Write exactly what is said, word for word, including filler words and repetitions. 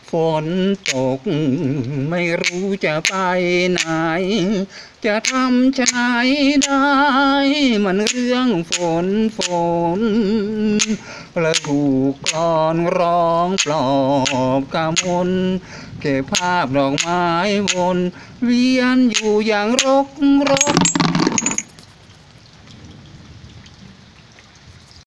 ฝนตกไม่รู้จะไปไหนจะทำใจได้มันเรื่องฝนฝนและถูกกลอนร้องปลอบกำมลเก็บภาพดอกไม้วนเวียนอยู่อย่างรกรก